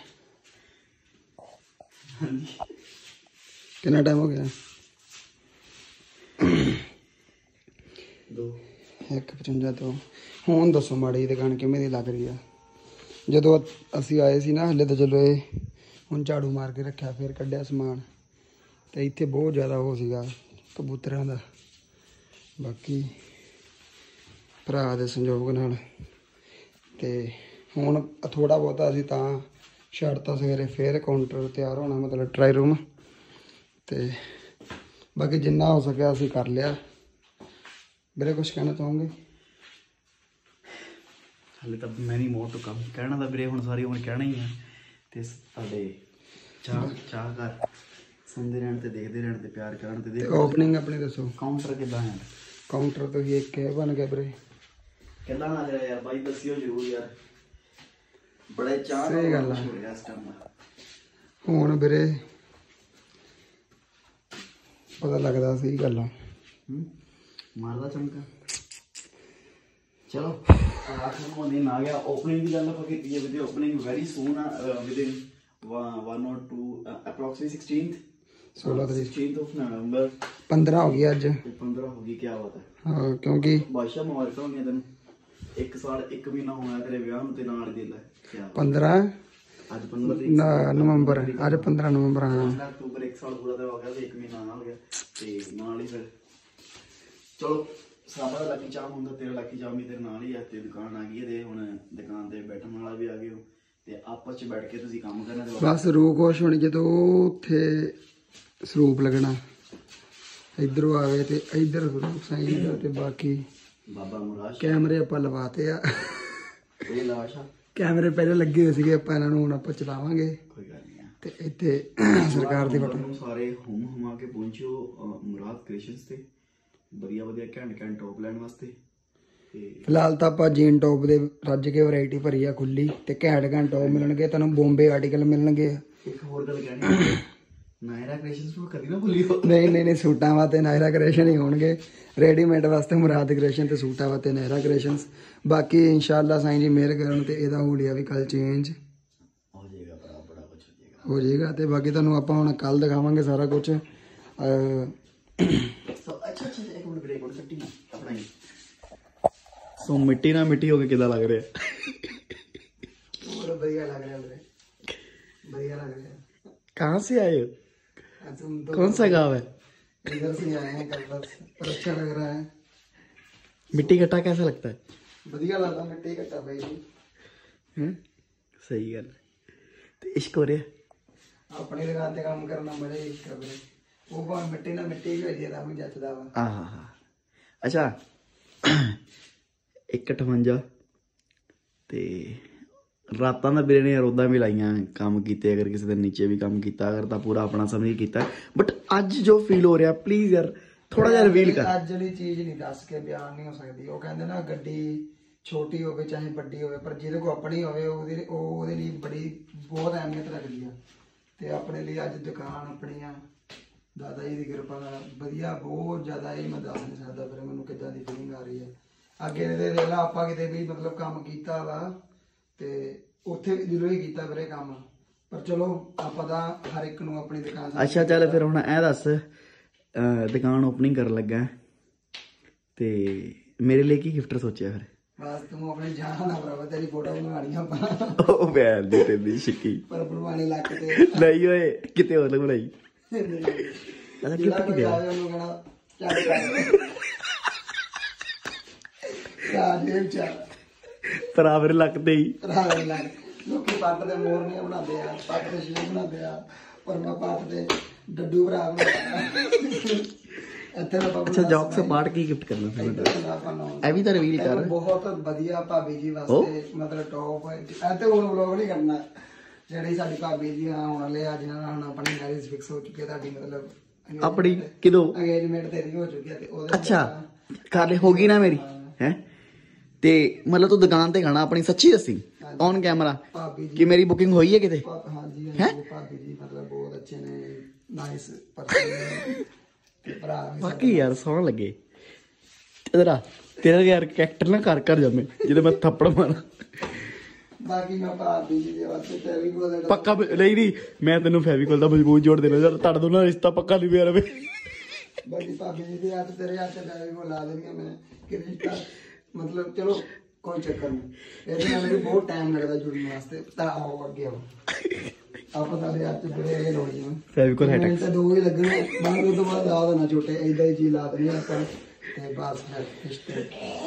कितना टाइम हो गया? 1:55 तो ਹੁਣ ਦੱਸੋ ਮਾੜੀ ਦੁਕਾਨ ਕਿਵੇਂ ਦੀ ਲੱਗ ਰਹੀ ਆ? ਜਦੋਂ ਅਸੀਂ ਆਏ ਸੀ ਨਾ ਹਲੇ ਤਾਂ ਚਲੋ ਇਹ ਹੁਣ ਝਾੜੂ ਮਾਰ ਕੇ ਰੱਖਿਆ, ਫਿਰ ਕੱਢਿਆ ਸਮਾਨ ਤੇ ਇੱਥੇ ਬਹੁਤ ਜ਼ਿਆਦਾ ਹੋ ਸੀਗਾ ਕਬੂਤਰਾਂ ਦਾ। ਬਾਕੀ ਭਰਾ ਦੇ ਸੰਯੋਗ ਨਾਲ ਤੇ ਹੁਣ ਥੋੜਾ ਬਹੁਤਾ ਅਸੀਂ ਤਾਂ ਛੱਡਤਾ ਸਵੇਰੇ। ਫਿਰ ਕਾਊਂਟਰ ਤਿਆਰ ਹੋਣਾ ਮਤਲਬ ਟਰਾਈ ਰੂਮ ਤੇ ਬਾਕੀ ਜਿੰਨਾ ਹੋ ਸਕਿਆ ਅਸੀਂ ਕਰ ਲਿਆ। मेरे कुछ कहना चाहोगे? हाले तक मैं नहीं मोर टू कम कहना था ਵੀਰੇ ਹੁਣ ਸਾਰੀ ਉਮਰ ਕਹਿਣਾ ਹੀ ਹੈ। ਤੇ ਸਾਡੇ ਚਾਹ ਕਰ ਸੁਣਦੇ ਰਹਿਣ ਤੇ ਦੇਖਦੇ ਰਹਿਣ ਤੇ ਪਿਆਰ ਕਰਨ ਤੇ ਦੇਖੋ। ओपनिंग अपनी दसो ਕਾਊਂਟਰ ਕਿੱਦਾਂ ਹੈ? काउंटर तो ये क्या बन गया ਵੀਰੇ? ਕਿੱਦਾਂ ਨਾ ਰਿਹਾ ਯਾਰ ਬਾਈ ਦੱਸਿਓ ਜ਼ਰੂਰ ਯਾਰ। ਬੜੇ ਚਾਹ ਸਹੀ ਗੱਲ ਆ। ਹੋ ਰਿਹਾ ਇਸ ਟਾਈਮ ਹੁਣ ਵੀਰੇ ਪਤਾ ਲੱਗਦਾ ਸਹੀ ਗੱਲ ਆ। ਮਾਰਦਾ ਚਮਕਾ। ਚਲੋ ਆਖਰ ਨੂੰ ਦਿਨ ਆ ਗਿਆ। ਓਪਨਿੰਗ ਦੀ ਗੱਲ ਆਪਾਂ ਕੀਤੀ ਹੈ with opening very soon within 1 or 2 approximately 16th of November 15 हो गया अज। 15 हो गई क्या बात है। हाँ क्योंकि बादशाह मुबारक हो गया तेन 1 साल 1 महीना होया तेरे ਵਿਆਹ ਨੂੰ ਤੇ ਨਾਲ ਦਿਲ ਹੈ 15 ਅੱਜ 15 नवंबर आज 15 नवंबर। हाँ अक्टूबर 1 साल पूरा हो गया 1 महीना हो गया ਤੇ ਨਾਲ ਹੀ ਫਿਰ ਚਲੋ ਸਾਡਾ ਲੱਕੀ ਚਾਮ ਹੁੰਦਾ ਤੇਰਾ ਲੱਕੀ ਚਾਮ ਵੀ ਤੇਰੇ ਨਾਲ ਹੀ ਆ ਤੇ ਦੁਕਾਨ ਆ ਗਈ ਤੇ ਹੁਣ ਦੁਕਾਨ ਤੇ ਬੈਠਣ ਵਾਲਾ ਵੀ ਆ ਗਿਆ ਤੇ ਆਪਸ ਚ ਬੈਠ ਕੇ ਤੁਸੀਂ ਕੰਮ ਕਰਨਾ ਤੇ ਬਸ ਰੂਹ ਖੁਸ਼ ਹੋਣੀ ਜਦੋਂ ਉੱਥੇ ਸਰੂਪ ਲੱਗਣਾ ਇਧਰੋਂ ਆਵੇ ਤੇ ਇਧਰ ਸਰੂਪ ਸਾਈਂ ਤੇ ਬਾਕੀ ਬਾਬਾ ਮੁਰਾਦ ਕੈਮਰੇ ਆਪਾਂ ਲਵਾਤੇ ਆ। ਇਹ ਲਾਸ਼ਾ ਕੈਮਰੇ ਪਹਿਲੇ ਲੱਗੇ ਹੋਏ ਸੀਗੇ ਆਪਾਂ ਇਹਨਾਂ ਨੂੰ ਹੁਣ ਆਪਾਂ ਚਲਾਵਾਂਗੇ ਕੋਈ ਗੱਲ ਨਹੀਂ ਆ ਤੇ ਇੱਥੇ ਸਰਕਾਰ ਦੀ ਫੋਟੋ ਸਾਰੇ ਹੁਮਾ ਕੇ ਪਹੁੰਚਿਓ ਮੁਰਾਦ ਕ੍ਰਿਏਸ਼ਨਸ ਤੇ ਵਧੀਆ ਘੈਂਟ ਟੌਪ ਲੈਣ ਵਾਸਤੇ। ਤੇ ਫਿਲਹਾਲ ਤਾਂ ਆਪਾਂ ਜੀਨ ਟੌਪ ਦੇ ਰੱਜ ਕੇ ਵੈਰਾਈਟੀ ਭਰੀ ਆ ਖੁੱਲੀ ਤੇ ਘੈਂਟ ਟੌਪ ਮਿਲਣਗੇ ਤੁਹਾਨੂੰ। ਬੰਬੇ ਆਰਟੀਕਲ ਮਿਲਣਗੇ। ਇੱਕ ਹੋਰ ਗੱਲ ਕਹਿਣੀ ਨਾਇਰਾ ਕ੍ਰਿਏਸ਼ਨਸ ਨੂੰ ਕਦੀ ਨਾ ਭੁੱਲਿਓ। ਨਹੀਂ ਸੂਟਾਂ ਵਾਸਤੇ ਨਾਇਰਾ ਕ੍ਰਿਏਸ਼ਨ ਹੀ ਹੋਣਗੇ। ਰੈਡੀਮੇਡ ਵਾਸਤੇ ਮੁਰਾਦ ਕ੍ਰਿਏਸ਼ਨ ਤੇ ਸੂਟਾਂ ਵਾਸਤੇ ਨਾਇਰਾ ਕ੍ਰਿਏਸ਼ਨਸ। ਬਾਕੀ ਇਨਸ਼ਾਅੱਲਾ ਸਾਈਂ ਜੀ ਮਿਹਰ ਕਰਨ ਤੇ ਇਹਦਾ ਹੁਲੀਆ ਵੀ ਕੱਲ ਚੇਂਜ ਹੋ ਜਾਏਗਾ। ਬੜਾ ਕੁਝ ਹੋ ਜਾਏਗਾ ਤੇ ਬਾਕੀ ਤੁਹਾਨੂੰ ਆਪਾਂ ਹੁਣ ਕੱਲ ਦਿਖਾਵਾਂਗੇ ਸਾਰਾ ਕੁਝ। ਇੱਕ ਮਿੰਟ ਬ੍ਰੇਕ ਹੋਰ ਕੱਟੀ ਨਾ ਆਪਣਾ ਹੀ। ਸੋ ਮਿੱਟੀ ਨਾਲ ਮਿੱਟੀ ਹੋ ਕੇ ਕਿਦਾਂ ਲੱਗ ਰਿਹਾ? बढ़िया लग रहा है मेरे, बढ़िया लग रहा है। कहाँ से आए हो? तुम तो कौन सा गाँव है? इधर से आए हैं कल बस, पर अच्छा लग रहा है। मिट्टी कट्टा कैसा लगता है? बढ़िया लगता मिट्टी कट्टा भाई जी। सही गल ते इश्क हो रहा अपनी दुकान ते काम करना मजा ही कर रहे वो भाव मिट्टी ना मिट्टी भी हो जाए ਤਾਂ ਵੀ ਜੱਚਦਾ ਵਾ। अच्छा 1:58 ਤੇ ਰਾਤਾਂ ਦਾ ਵੀਰੇ ਨੇ ਰੋਦਾ ਵੀ ਲਾਈਆਂ ਕੰਮ ਕੀਤੇ। ਅਗਰ ਕਿਸੇ ਦੇ ਨੀਚੇ ਵੀ ਕੰਮ ਕੀਤਾ ਅਗਰ ਤਾਂ ਪੂਰਾ ਆਪਣਾ ਸਮਝ ਕੀਤਾ। ਬਟ ਅੱਜ ਜੋ ਫੀਲ ਹੋ ਰਿਹਾ ਪਲੀਜ਼ ਯਾਰ ਥੋੜਾ ਜਿਹਾ ਰਿਵੀਲ ਕਰ। ਅੱਜ ਵਾਲੀ ਚੀਜ਼ ਨਹੀਂ ਦੱਸ ਕੇ ਬਿਆਨ ਨਹੀਂ ਹੋ ਸਕਦੀ। ਉਹ ਕਹਿੰਦੇ ਨਾ ਗੱਡੀ ਛੋਟੀ ਹੋਵੇ ਚਾਹੇ ਵੱਡੀ ਹੋਵੇ ਪਰ ਜਿਹਦੇ ਕੋਲ ਆਪਣੀ ਹੋਵੇ ਉਹਦੇ ਲਈ ਬਹੁਤ ਅਹਿਮੀਅਤ ਰੱਖਦੀ ਆ। ਤੇ ਆਪਣੇ ਲਈ ਅੱਜ ਦੁਕਾਨ ਆਪਣੀ ਆ ਦਾਦਾ ਜੀ ਦੀ ਕਿਰਪਾ ਨਾਲ ਵਧੀਆ ਬਹੁਤ ਜ਼ਿਆਦਾ। ਇਹ ਮੈਂ ਦੱਸ ਨਹੀਂ ਸਕਦਾ ਫਿਰ ਮੈਨੂੰ ਕਿੱਦਾਂ ਦੀ ਫੀਲਿੰਗ ਆ ਰਹੀ ਹੈ। ਅੱਗੇ ਦੇ ਦੇਖ ਲਾ ਆਪਾਂ ਕਿਤੇ ਵੀ ਮਤਲਬ ਕੰਮ ਕੀਤਾ ਵਾ ਤੇ ਉੱਥੇ ਵੀ ਜ਼ਰੂਰੀ ਕੀਤਾ ਵੀਰੇ ਕੰਮ, ਪਰ ਚਲੋ ਆਪਾਂ ਤਾਂ ਹਰ ਇੱਕ ਨੂੰ ਆਪਣੀ ਦੁਕਾਨ। ਅੱਛਾ ਚੱਲ ਫਿਰ ਹੁਣ ਇਹ ਦੱਸ, ਦੁਕਾਨ ਓਪਨਿੰਗ ਕਰਨ ਲੱਗਾ ਤੇ ਮੇਰੇ ਲਈ ਕੀ ਗਿਫਟ ਸੋਚਿਆ ਫਿਰ? ਬਸ ਤੂੰ ਆਪਣੇ ਜਾਨ ਨਾ ਭਰਾਵਾ, ਤੇਰੀ ਫੋਟੋ ਬਣਵਾਣੀ ਆਪਾਂ। ਉਹ ਬੈਲ ਦੀ ਤੇਰੀ ਸ਼ਿੱਕੀ ਪਰ ਬਣਵਾਣੀ ਲੱਗ ਤੇ ਨਹੀਂ ਓਏ, ਕਿਤੇ ਹੋਰ ਨਾ ਬਣਾਈ। ਅੱਛਾ ਗਿਫਟ ਕੀ ਦਿਆ? ਉਹਨੂੰ ਕਹਣਾ ਚੱਲ ਭਰਾ ਮੇਰੇ ਲੱਕ ਤੇ ਹੀ ਲੋਕੀ ਪੱਟ ਦੇ ਮੋਰ ਨਹੀਂ ਬਣਾਉਂਦੇ ਆ, ਪੱਟ ਦੇ ਸ਼ੀਰ ਬਣਾਉਂਦੇ ਆ, ਪਰ ਮੈਂ ਪੱਟ ਦੇ ਡੱਡੂ ਭਰਾ ਬਣਾਉਂਦਾ। ਅੱਛਾ ਜੌਕ ਸੇ ਪਾਰਟ ਕੀ ਗਿਫਟ ਕਰਨਾ ਸੀ? ਇਹ ਵੀ ਤਾਂ ਰਿਵੀਲ ਕਰ। ਬਹੁਤ ਵਧੀਆ ਭਾਬੀ ਜੀ ਵਾਸਤੇ, ਮਤਲਬ ਟੌਪ। ਇਹ ਤੇ ਹੁਣ ਵਲੌਗ ਨਹੀਂ ਕਰਨਾ, ਜਿਹੜੀ ਸਾਡੀ ਭਾਬੀ ਜੀ ਆਉਣ ਵਾਲੇ ਆ, ਜਿਹਨਾਂ ਨਾਲ ਆਪਣੀ ਮੈਰਿਜ ਫਿਕਸ ਹੋ ਚੁੱਕੀ ਹੈ, ਤੁਹਾਡੀ ਮਤਲਬ ਆਪਣੀ ਕਿਦੋਂ ਅੰਗੇਜਮੈਂਟ ਤੇਰੀ ਹੋ ਚੁੱਕੀ ਹੈ ਤੇ ਉਹਦੇ ਅੱਛਾ ਕਰ ਹੋ ਗਈ ਨਾ ਮੇਰੀ ਹੈ। ਤੇ ਮਤਲਬ ਤੂੰ ਦੁਕਾਨ ਤੇ ਖਾਣਾ ਆਪਣੀ ਸੱਚੀ ਦੱਸੀ ਔਨ ਕੈਮਰਾ ਕਿ ਮੇਰੀ ਬੁਕਿੰਗ ਹੋਈ ਹੈ ਕਿਤੇ? ਹਾਂਜੀ ਭਾਬੀ ਜੀ ਮਤਲਬ ਬਹੁਤ ਅੱਛੇ ਨੇ, ਨਾਈਸ ਪਰਸਨ ਤੇ ਭਰਾ ਵੀ ਬਾਕੀ ਯਾਰ ਸੋਹਣ ਲੱਗੇ। ਤੇਰਾ ਯਾਰ ਕੈਰੈਕਟਰ ਨਾ ਕਰ ਜਾਵੇਂ ਜਦੋਂ ਮੈਂ ਥੱਪੜ ਮਾਰਾਂ। ਬਾਕੀ ਮੈਂ ਭਾਬੀ ਜੀ ਦੇ ਵਾਸਤੇ ਫੈਵੀਕੋਲ ਪੱਕਾ ਨਹੀਂ ਮੈਂ ਤੈਨੂੰ ਫੈਵੀਕੋਲ ਦਾ ਮਜ਼ਬੂਤ ਜੋੜ ਦੇਣਾ ਯਾਰ, ਤੁਹਾਡਾ ਦੋਨਾਂ ਰਿਸ਼ਤਾ ਪੱਕਾ ਨਹੀਂ ਪਿਆ ਰਵੇ। ਬਾਕੀ ਭਾਬੀ ਜੀ ਦੇ ਹੱਥ ਤੇਰੇ ਹੱਥ ਫੈਵੀਕੋਲ ਲਾ ਦੇਣੀ ਮੈਂ ਕਿ ਰਿਸ਼ਤਾ ਮਤਲਬ ਚਲੋ ਕੋਈ ਚੱਕਰ ਨਹੀਂ, ਇਹਦੇ ਨਾਲ ਵੀ ਬਹੁਤ ਟਾਈਮ ਲੱਗਦਾ ਜੁੜਨ ਵਾਸਤੇ। ਤਾਂ ਆਓ ਅੱਗੇ ਆਓ, ਆਪਾਂ ਸਾਡੇ ਹੱਥ ਚ ਬੜੇ ਇਹ ਲੋੜ ਜੀ ਫੈਵੀਕੋਲ ਹੈ ਤਾਂ ਦੋ ਹੀ ਲੱਗਣੇ, ਬਾਅਦ ਉਹ ਤੋਂ ਬਾਅਦ ਲਾ ਦੇਣਾ ਛੋਟੇ, ਏਦਾਂ ਹੀ ਚੀਜ਼ ਲਾ ਦੇਣੀ ਆਪਾਂ ਤੇ ਬਸ ਫਿਰ ਰਿਸ਼ਤੇ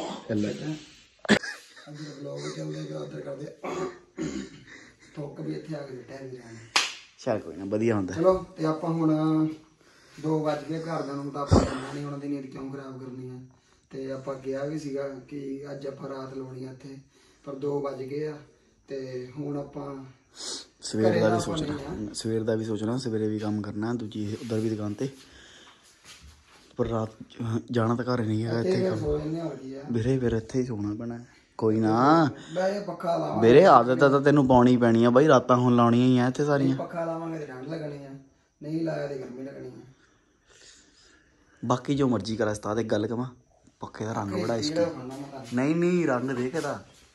ਅੱਜ ਵਲੌਗ ਚੱਲਦੇ ਜੋ ਆਦਰ ਕਰਦੇ ਥੋਕ ਵੀ ਇੱਥੇ ਆ ਕੇ ਬੈਠਾ ਵੀ ਰਹਿਣਾ। ਚੱਲ ਕੋਈ ਨਾ ਵਧੀਆ ਹੁੰਦਾ। ਚਲੋ ਤੇ ਆਪਾਂ ਹੁਣ 2 ਵੱਜ ਗਏ, ਘਰਦਿਆਂ ਨੂੰ ਤਾਂ ਆਪਾਂ ਕਰਨਾ ਨਹੀਂ, ਉਹਨਾਂ ਦੀ ਨੀਂਦ ਕਿਉਂ ਖਰਾਬ ਕਰਨੀ ਆ। ਤੇ ਆਪਾਂ ਗਿਆ ਵੀ ਸੀਗਾ ਕਿ ਅੱਜ ਆਪਾਂ ਰਾਤ ਲਾਉਣੀ ਆ ਇੱਥੇ, ਪਰ 2 ਵੱਜ ਗਏ ਆ ਤੇ ਹੁਣ ਆਪਾਂ ਸਵੇਰ ਦਾ ਵੀ ਸੋਚਣਾ, ਸਵੇਰੇ ਵੀ ਕੰਮ ਕਰਨਾ, ਦੂਜੀ ਉਧਰ ਵੀ ਦੁਕਾਨ ਤੇ, ਪਰ ਰਾਤ ਜਾਣਾ ਤਾਂ ਘਰ ਨਹੀਂ ਹੈਗਾ ਇੱਥੇ ਵੀਰੇ, ਫਿਰ ਇੱਥੇ ਹੀ ਸੋਣਾ ਪੈਣਾ। ਕੋਈ ਨਾ ਵੀਰੇ ਆਦਤ ਤਾਂ ਤੈਨੂੰ ਪਾਉਣੀ ਪੈਣੀ ਆ ਬਾਈ, ਰਾਤਾਂ ਹੁਣ ਲਾਉਣੀਆਂ ਹੀ ਆ ਇੱਥੇ ਸਾਰੀਆਂ। ਪੱਖਾ ਲਾਵਾਂਗੇ ਤੇ ਠੰਡ ਲੱਗਣੀ ਆ, ਨਹੀਂ ਲਾਇਆ ਤੇ ਗਰਮੀ ਲੱਗਣੀ ਆ। ਬਾਕੀ ਜੋ ਮਰਜ਼ੀ ਕਰ ਉਸਤਾਦ, ਇੱਕ ਗੱਲ ਕਵਾਂ, ਪੱਖੇ ਦਾ ਰੰਗ ਬੜਾ ਇਸ਼ਕੀ। ਨਹੀਂ ਰੰਗ ਦੇਖ ਇਹਦਾ,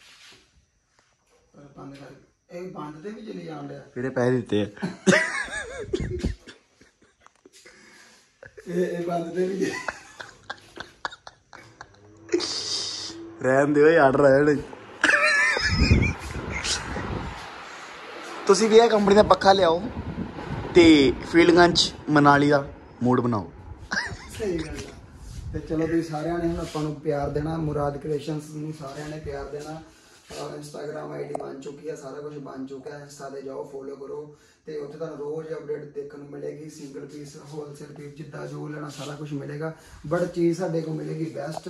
ਇਹ ਬੰਦ ਤੇ ਵੀ ਚਲੀ ਜਾਣ ਡਿਆ। ਵੀਰੇ ਪੈਸੇ ਦਿੱਤੇ ਆ ਇਹ ਬੰਦ ਤੇ ਵੀ ਰਹਿਣ ਦਿਓ ਯਾਰ, ਰਹਿਣ। ਤੁਸੀਂ ਵੀ ਇਹ ਕੰਪਨੀ ਦਾ ਪੱਖਾ ਲਿਆਓ ਤੇ ਫੀਲਡਗੰਜ ਮਨਾਲੀ ਦਾ ਮੂਡ ਬਣਾਓ। ਸਹੀ ਗੱਲ ਆ। ਤੇ ਚਲੋ ਤੁਸੀਂ ਸਾਰਿਆਂ ਨੇ ਹੁਣ ਆਪਾਂ ਨੂੰ ਪਿਆਰ ਦੇਣਾ, ਮੁਰਾਦ ਕ੍ਰੀਏਸ਼ਨਸ ਨੂੰ ਸਾਰਿਆਂ ਨੇ ਪਿਆਰ ਦੇਣਾ। ਇੰਸਟਾਗ੍ਰਾਮ ਆਈਡੀ ਬਣ ਚੁੱਕੀ ਹੈ, ਸਾਰਾ ਕੁਝ ਬਣ ਚੁੱਕਾ ਹੈ। ਇੰਸਟਾ ਤੇ ਜਾਓ, ਫੋਲੋ ਕਰੋ ਤੇ ਉੱਥੇ ਤੁਹਾਨੂੰ ਰੋਜ਼ ਅਪਡੇਟ ਦੇਖਣ ਨੂੰ ਮਿਲੇਗੀ। ਸਿੰਗਲ ਪੀਸ, ਹੋਲਸੇਲ ਪੀਸ, ਜਿੱਦਾਂ ਜੋ ਲੈਣਾ ਸਾਰਾ ਕੁਝ ਮਿਲੇਗਾ। ਬਟ ਚੀਜ਼ ਸਾਡੇ ਕੋਲ ਮਿਲੇਗੀ ਬੈਸਟ,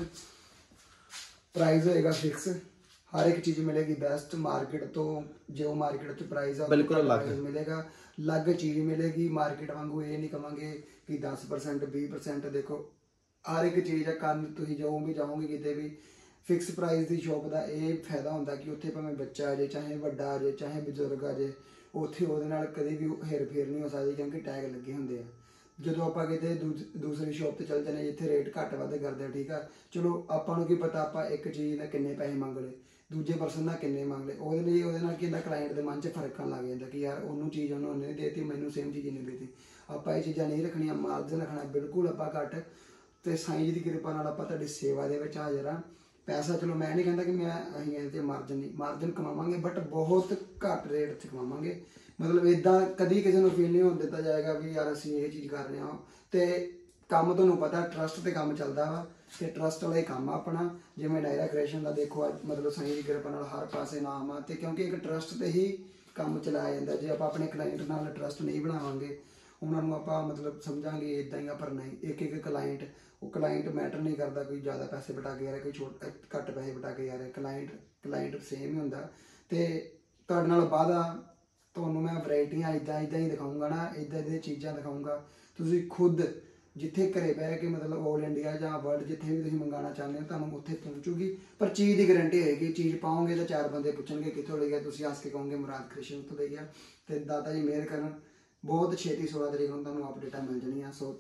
ਪ੍ਰਾਈਸ ਹੋਏਗਾ ਫਿਕਸ, ਹਰ ਇੱਕ ਚੀਜ਼ ਮਿਲੇਗੀ ਬੈਸਟ ਮਾਰਕੀਟ ਤੋਂ। ਜੋ ਮਾਰਕੀਟ 'ਚ ਪ੍ਰਾਈਸ ਆ ਬਿਲਕੁਲ ਅਲੱਗ ਮਿਲੇਗਾ, ਅਲੱਗ ਚੀਜ਼ ਮਿਲੇਗੀ। ਮਾਰਕੀਟ ਵਾਂਗੂ ਇਹ ਨਹੀਂ ਕਵਾਂਗੇ ਕਿ 10% 20%। ਦੇਖੋ ਹਰ ਇੱਕ ਚੀਜ਼ ਆ, ਕੰਨ ਤੁਸੀਂ ਜੋ ਵੀ ਜਾਓਗੇ ਕਿਤੇ ਵੀ ਫਿਕਸ ਪ੍ਰਾਈਸ ਦੀ ਸ਼ੋਪ ਦਾ ਇਹ ਫਾਇਦਾ ਹੁੰਦਾ ਕਿ ਉੱਥੇ ਭਾਵੇਂ ਬੱਚਾ ਆ ਜਾਏ, ਚਾਹੇ ਵੱਡਾ ਆ ਜਾਏ, ਚਾਹੇ ਬਜ਼ੁਰਗ ਆ ਜਾਏ, ਉੱਥੇ ਉਹਦੇ ਨਾਲ ਕਦੇ ਵੀ ਹੇਰ ਫੇਰ ਨਹੀਂ ਹੋ ਸਕਦੀ, ਕਿਉਂਕਿ ਟੈਗ ਲੱਗੇ ਹੁੰਦੇ ਆ। ਜਦੋਂ ਆਪਾਂ ਕਿਤੇ ਦੂਸਰੀ ਸ਼ੋਪ ਤੇ ਚੱਲ ਜਾਂਦੇ ਜਿੱਥੇ ਰੇਟ ਘੱਟ ਵੱਧ ਕਰਦੇ ਆ, ਠੀਕ ਆ, ਚਲੋ ਆਪਾਂ ਨੂੰ ਕੀ ਪਤਾ ਆਪਾਂ ਇੱਕ ਚੀਜ਼ ਦਾ ਕਿੰਨੇ ਪੈਸੇ ਮੰਗ ਲਏ, ਦੂਜੇ ਪਰਸਨ ਨਾਲ ਕਿੰਨੇ ਮੰਗ ਲਏ। ਉਹਦੇ ਲਈ ਉਹਦੇ ਨਾਲ ਕੀ ਹੁੰਦਾ, ਕਲਾਇੰਟ ਦੇ ਮਨ 'ਚ ਫਰਕ ਲੱਗ ਜਾਂਦਾ ਕਿ ਯਾਰ ਉਹਨੂੰ ਚੀਜ਼ ਉਹਨੇ ਦੇਤੀ, ਮੈਨੂੰ ਸੇਮ ਚੀਜ਼ ਨਹੀਂ ਦੇਤੀ। ਆਪਾਂ ਇਹ ਚੀਜ਼ਾਂ ਨਹੀਂ ਰੱਖਣੀਆਂ, ਮਾਰਜਨ ਰੱਖਣਾ ਬਿਲਕੁਲ ਆਪਾਂ ਘੱਟ, ਤੇ ਸਾਈਂ ਜੀ ਦੀ ਕਿਰਪਾ ਨਾਲ ਆਪਾਂ ਤੁਹਾਡੀ ਸੇਵਾ ਦੇ ਵਿੱਚ ਹਾਜ਼ਰ ਹਾਂ। ਪੈਸਾ ਚਲੋ ਮੈਂ ਨਹੀਂ ਕਹਿੰਦਾ ਕਿ ਅਸੀਂ ਇਹਦੇ ਮਾਰਜਨ ਨਹੀਂ, ਮਾਰਜਨ ਕਮਾਵਾਂਗੇ ਬਟ ਬਹੁਤ ਘੱਟ ਰੇਟ 'ਚ ਕਮਾਵਾਂਗੇ। ਮਤਲਬ ਇੱਦਾਂ ਕਦੀ ਕਿਸੇ ਨੂੰ ਫੀਲ ਨਹੀਂ ਹੋਣ ਦਿੱਤਾ ਜਾਏਗਾ ਵੀ ਯਾਰ ਅਸੀਂ ਇਹ ਚੀਜ਼ ਕਰ ਰਹੇ ਹਾਂ। ਤੇ ਕੰਮ ਤੁਹਾਨੂੰ ਪਤਾ ਟਰਸਟ ਤੇ ਕੰਮ ਚੱਲਦਾ ਵਾ, ਤੇ ਟਰਸਟ ਵਾਲਾ ਹੀ ਕੰਮ ਆ ਆਪਣਾ। ਜਿਵੇਂ ਨਾਇਰਾ ਕ੍ਰੀਏਸ਼ਨ ਦਾ ਦੇਖੋ ਅੱਜ ਮਤਲਬ ਸਾਈਂ ਦੀ ਕਿਰਪਾ ਨਾਲ ਹਰ ਪਾਸੇ ਨਾਮ ਆ, ਤੇ ਕਿਉਂਕਿ ਇੱਕ ਟਰਸਟ ਤੇ ਹੀ ਕੰਮ ਚਲਾਇਆ ਜਾਂਦਾ। ਜੇ ਆਪਾਂ ਆਪਣੇ ਕਲਾਇੰਟ ਨਾਲ ਟਰਸਟ ਨਹੀਂ ਬਣਾਵਾਂਗੇ, ਉਹਨਾਂ ਨੂੰ ਆਪਾਂ ਮਤਲਬ ਸਮਝਾਂਗੇ ਇੱਦਾਂ ਹੀ ਆ, ਪਰ ਨਹੀਂ, ਇੱਕ ਕਲਾਇੰਟ, ਉਹ ਕਲਾਇੰਟ ਮੈਟਰ ਨਹੀਂ ਕਰਦਾ ਕੋਈ ਜ਼ਿਆਦਾ ਪੈਸੇ ਬਟਾ ਕੇ ਆ ਰਿਹਾ, ਕੋਈ ਘੱਟ ਪੈਸੇ ਬਟਾ ਕੇ ਆ ਰਿਹਾ, ਕਲਾਇੰਟ ਸੇਮ ਹੀ ਹੁੰਦਾ। ਤੇ ਤੁਹਾਡੇ ਨਾਲ ਵਾਅਦਾ, ਤੁਹਾਨੂੰ ਮੈਂ ਵੈਰਾਈਟੀਆਂ ਇੱਦਾਂ ਹੀ ਦਿਖਾਊਂਗਾ ਨਾ, ਇੱਦਾਂ ਦੀਆਂ ਚੀਜ਼ਾਂ ਦਿਖਾਊਂਗਾ, ਤੁਸੀਂ ਖੁਦ ਜਿੱਥੇ ਘਰੇ ਬਹਿ ਕੇ ਮਤਲਬ ਆਲ ਇੰਡੀਆ ਜਾਂ ਵਰਲਡ ਜਿੱਥੇ ਵੀ ਤੁਸੀਂ ਮੰਗਵਾਉਣਾ ਚਾਹੁੰਦੇ ਹੋ ਤੁਹਾਨੂੰ ਉੱਥੇ ਪਹੁੰਚੂਗੀ। ਪਰ ਚੀਜ਼ ਦੀ ਗਾਰੰਟੀ ਹੋਏਗੀ, ਚੀਜ਼ ਪਾਓਗੇ ਤਾਂ 4 ਬੰਦੇ ਪੁੱਛਣਗੇ ਕਿੱਥੋਂ ਲਈ ਗਿਆ, ਤੁਸੀਂ ਹੱਸ ਕੇ ਕਹੋਗੇ ਮੁਰਾਦ ਕ੍ਰੀਏਸ਼ਨ ਤੋਂ ਲਈ ਗਿਆ। ਤੇ ਦਾਤਾ ਜੀ ਮਿਹਰ ਕਰਨ, ਬਹੁਤ ਛੇਤੀ 16 ਤਰੀਕ ਨੂੰ ਤੁਹਾਨੂੰ ਅਪਡੇਟਾਂ ਮਿਲ ਜਾਣੀਆਂ। ਸੋ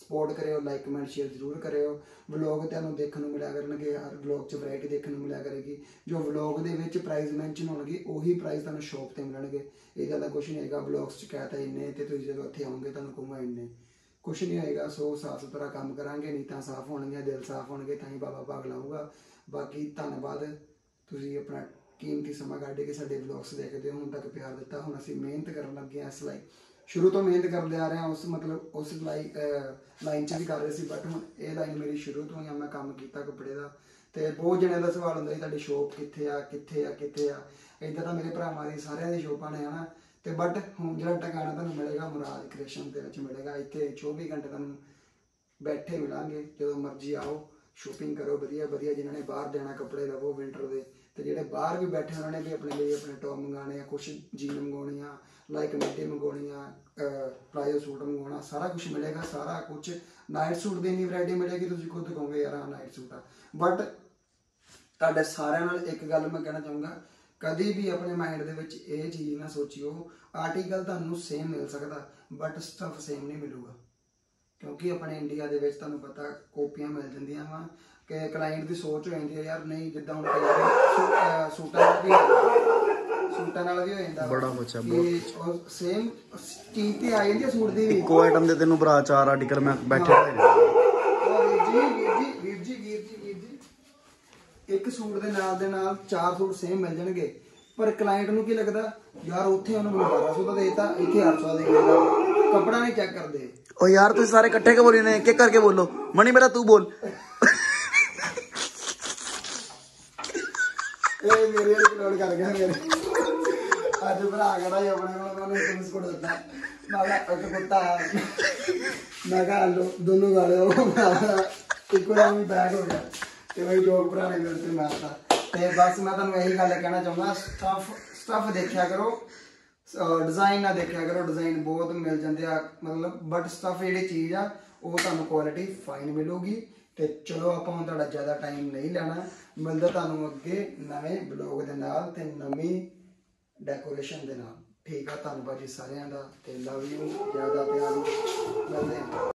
ਸਪੋਰਟ ਕਰਿਓ, ਲਾਈਕ ਕਮੈਂਟ ਸ਼ੇਅਰ ਜ਼ਰੂਰ ਕਰਿਓ। ਵਲੌਗ ਤੁਹਾਨੂੰ ਦੇਖਣ ਨੂੰ ਮਿਲਿਆ ਕਰਨਗੇ, ਹਰ ਵਲੌਗ 'ਚ ਵੈਰਾਈਟੀ ਦੇਖਣ ਨੂੰ ਮਿਲਿਆ ਕਰੇਗੀ। ਜੋ ਵਲੌਗ ਦੇ ਵਿੱਚ ਪ੍ਰਾਈਸ ਮੈਂਸ਼ਨ ਹੋਣਗੇ ਉਹੀ ਪ੍ਰਾਈਸ ਤੁਹਾਨੂੰ ਸ਼ੌਪ ਤੇ ਮਿਲਣਗੇ। ਇਹਦਾ ਦਾ ਕੁਛ ਨਹੀਂ ਹੈਗਾ ਵਲੌਗਸ 'ਚ ਕਹਿਤਾ ਇੰਨੇ ਤੇ ਤੁਸੀਂ ਜਦੋਂ ਉੱਥੇ ਆਓਗੇ ਤੁਹਾਨੂੰ ਕਹੂੰਗਾ ਇੰਨੇ, ਕੁਛ ਨਹੀਂ ਹੋਏਗਾ। ਸੋ ਸਾਫ ਸੁਥਰਾ ਕੰਮ ਕਰਾਂਗੇ, ਨੀਤਾਂ ਸਾਫ ਹੋਣਗੀਆਂ, ਦਿਲ ਸਾਫ ਹੋਣਗੇ ਤਾਂ ਹੀ ਬਾਬਾ ਭਾਗ ਲਾਊਗਾ। ਬਾਕੀ ਧੰਨਵਾਦ, ਤੁਸੀਂ ਆਪਣਾ ਕੀਮਤੀ ਸਮਾਂ ਕੱਢ ਕੇ ਸਾਡੇ ਵਲੌਗਸ ਦੇਖਦੇ ਹੋ, ਹੁਣ ਤੱਕ ਪਿਆਰ ਦਿੱਤਾ। ਹੁਣ ਅਸੀਂ ਮਿਹਨਤ ਕਰਨ ਲੱਗੇ ਹਾਂ ਇਸ ਲਈ, ਸ਼ੁਰੂ ਤੋਂ ਮਿਹਨਤ ਕਰਦੇ ਆ ਰਹੇ ਹਾਂ, ਉਸ ਲਾਈਨ 'ਚ ਵੀ ਕਰ ਰਹੇ ਸੀ, ਬਟ ਹੁਣ ਇਹ ਲਾਈਨ ਮੇਰੀ ਸ਼ੁਰੂ ਤੋਂ ਹੀ ਆ। ਮੈਂ ਕੰਮ ਕੀਤਾ ਕੱਪੜੇ ਦਾ, ਤੇ ਬਹੁਤ ਜਣਿਆਂ ਦਾ ਸਵਾਲ ਹੁੰਦਾ ਸੀ ਤੁਹਾਡੀ ਸ਼ੋਪ ਕਿੱਥੇ ਆ ਕਿੱਥੇ ਆ ਕਿੱਥੇ ਆ। ਇੱਦਾਂ ਤਾਂ ਮੇਰੇ ਭਰਾਵਾਂ ਦੀ ਸਾਰਿਆਂ ਦੀ ਸ਼ੋਪਾਂ ਨੇ ਹਨਾ, ਤੇ ਬਟ ਹੁਣ ਜਿਹੜਾ ਟਿਕਾਣਾ ਤੁਹਾਨੂੰ ਮਿਲੇਗਾ ਮੁਰਾਦ ਕ੍ਰਿਏਸ਼ਨ ਦੇ ਵਿੱਚ ਮਿਲੇਗਾ। ਇੱਥੇ 24 ਘੰਟੇ ਤੁਹਾਨੂੰ ਬੈਠੇ ਮਿਲਾਂਗੇ, ਜਦੋਂ ਮਰਜ਼ੀ ਆਓ, ਸ਼ੋਪਿੰਗ ਕਰੋ ਵਧੀਆ ਵਧੀਆ। ਜਿਨ੍ਹਾਂ ਨੇ ਬਾਹਰ ਜਾਣਾ ਕੱਪੜੇ ਲਵੋ ਵਿੰਟਰ ਦੇ, ਤੇ ਜਿਹੜੇ ਬਾਹਰ ਵੀ ਬੈਠੇ ਉਹਨਾਂ ਨੇ ਵੀ ਆਪਣੇ ਲਈ ਆਪਣੇ ਟੌਪ ਮੰਗਾਉਣੇ ਆ, ਕੁਛ ਜੀਨ ਮੰਗਵਾਉਣੀ ਆ, ਲਾਈਕ ਮਿੱਡੀ ਮੰਗਵਾਉਣੀ ਆ, ਪਲਾਜੋ ਸੂਟ ਮੰਗਵਾਉਣਾ, ਸਾਰਾ ਕੁਛ ਮਿਲੇਗਾ। ਸਾਰਾ ਕੁਛ ਨਾਈਟ ਸੂਟ ਦੀ ਇੰਨੀ ਵੈਰਾਈਟੀ ਮਿਲੇਗੀ, ਤੁਸੀਂ ਖੁਦ ਕਹੋਗੇ ਯਾਰ ਆਹ ਨਾਈਟ ਸੂਟ ਆ। ਬਟ ਤੁਹਾਡੇ ਸਾਰਿਆਂ ਨਾਲ ਇੱਕ ਗੱਲ ਮੈਂ ਕਹਿਣਾ ਚਾਹੂੰਗਾ, ਕਦੀ ਵੀ ਆਪਣੇ ਮਾਈਂਡ ਦੇ ਵਿੱਚ ਇਹ ਚੀਜ਼ ਨਾ ਸੋਚਿਓ ਆਰਟੀਕਲ ਤੁਹਾਨੂੰ ਸੇਮ ਮਿਲ ਸਕਦਾ ਬਟ ਸਟਫ ਸੇਮ ਨਹੀਂ ਮਿਲੂਗਾ। ਕਿਉਂਕਿ ਆਪਣੇ ਇੰਡੀਆ ਦੇ ਵਿੱਚ ਤੁਹਾਨੂੰ ਪਤਾ ਕਾਪੀਆਂ ਮਿਲ ਜਾਂਦੀਆਂ ਵਾ, ਕਿ ਕਲਾਇੰਟ ਦੀ ਸੋਚ ਹੋ ਜਾਂਦੀ ਹੈ ਯਾਰ ਨਹੀਂ ਜਿੱਦਾਂ ਹੁਣ ਸੂਟਾਂ ਨਾਲ ਵੀ ਹੋ ਜਾਂਦਾ ਬੜਾ ਬੱਚਾ ਬਹੁਤ ਸੇਮ ਚੀਜ਼ ਤੇ ਆ ਜਾਂਦੀ ਹੈ ਸੂਟ ਦੀ ਵੀ। ਇੱਕੋ ਆਈਟਮ ਦੇ ਤੈਨੂੰ ਭਰਾ 4 ਆਰਟੀਕਲ ਮੈਂ ਬੈਠੇ ਵੀਰ ਜੀ ਇੱਕ ਸੂਟ ਦੇ ਨਾਲ 4 ਸੂਟ ਸੇਮ ਮਿਲ ਜਾਣਗੇ, ਪਰ ਕਲਾਇੰਟ ਨੂੰ ਕੀ ਲੱਗਦਾ ਯਾਰ ਉੱਥੇ ਉਹਨੂੰ 1200 ਦਾ ਦੇਤਾ, ਇੱਥੇ 800 ਦੇ ਦੇਤਾ। ਕੱਪੜਾ ਨਹੀਂ ਚੈੱਕ ਕਰਦੇ। ਓ ਯਾਰ ਤੁਸੀਂ ਸਾਰੇ ਇਕੱਠੇ ਕਿਉਂ ਬੋਲ ਰਹੇ ਨੇ, ਇੱਕ ਇੱਕ ਕਰਕੇ ਬੋਲੋ। ਮਣੀ ਮੇਰਾ ਤੂੰ ਬੋਲ। ਇਹ ਮੇਰੇ ਲੋਡ ਕਰ ਗਿਆ ਮੇਰੇ ਅੱਜ ਭਰਾ ਖੜਾ ਹੀ ਆਪਣੇ ਕੋਲ, ਉਹਨੇ ਇੱਕ ਬਿਸਕੁਟ ਦਿੱਤਾ, ਮੈਂ ਕਿਹਾ ਇੱਕ ਕੁੱਤਾ, ਮੈਂ ਕਿਹਾ ਦੋਨੋਂ ਗਾਲੇ ਇੱਕੋ ਜਿਹਾ ਵੀ ਬੈਗ ਹੋ ਗਿਆ, ਤੇ ਮੇਰੀ ਜੋਕ ਭਰਾ ਨੇ ਮੇਰੇ ਤੇ ਮਾਰਤਾ। ਤੇ ਬਸ ਮੈਂ ਤੁਹਾਨੂੰ ਇਹੀ ਗੱਲ ਕਹਿਣਾ ਚਾਹੁੰਦਾ, ਸਟਫ ਦੇਖਿਆ ਕਰੋ, ਡਿਜ਼ਾਈਨ ਨਾ ਦੇਖਿਆ ਕਰੋ। ਡਿਜ਼ਾਈਨ ਬਹੁਤ ਮਿਲ ਜਾਂਦੇ ਆ ਮਤਲਬ, ਬਟ ਸਟਫ ਜਿਹੜੀ ਚੀਜ਼ ਆ ਉਹ ਤੁਹਾਨੂੰ ਕੁਆਲਿਟੀ ਫਾਈਨ ਮਿਲੂਗੀ। ਤੇ ਚਲੋ ਆਪਾਂ ਹੁਣ ਤੁਹਾਡਾ ਜ਼ਿਆਦਾ ਟਾਈਮ ਨਹੀਂ ਲੈਣਾ, ਮਿਲਦਾ ਤੁਹਾਨੂੰ ਅੱਗੇ ਨਵੇਂ ਬਲੌਗ ਦੇ ਨਾਲ ਤੇ ਨਵੀਂ ਡੈਕੋਰੇਸ਼ਨ ਦੇ ਨਾਲ। ਠੀਕ ਆ, ਧੰਨਵਾਦ ਜੀ ਸਾਰਿਆਂ ਦਾ, ਤੇ ਲਵ ਯੂ, ਜ਼ਿਆਦਾ ਪਿਆਰ ਮਿਲਦੇ ਆ।